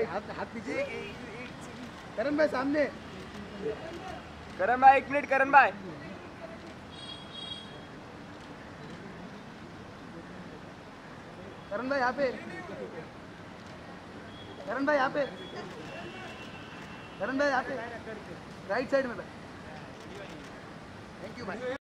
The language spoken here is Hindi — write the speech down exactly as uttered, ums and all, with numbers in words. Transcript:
हाथ हाथ पीछे। करण भाई सामने। करण भाई एक मिनट। करण भाई करण भाई यहाँ पे। करण भाई यहाँ पे। करण भाई यहाँ पे राइट साइड में। थैंक यू भाई।